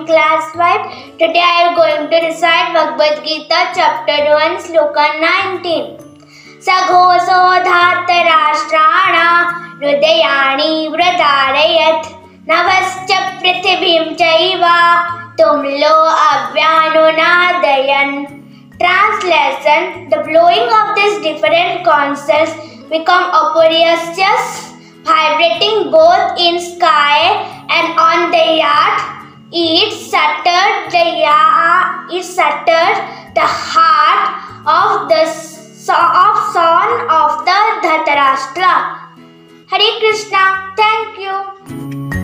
morning, class 5. Today I am going to recite Bhagavad Gita, chapter 1, Shloka 19. Saghoso dhata rashtrana hridayani vradarayat navascha prithibhim chaiva tumlo avyanu. Translation: the blowing of these different concerts become auspicious, vibrating both in sky and on the earth. It shattered the heart of the son of the Dhritarashtra. Hare Krishna. Thank you.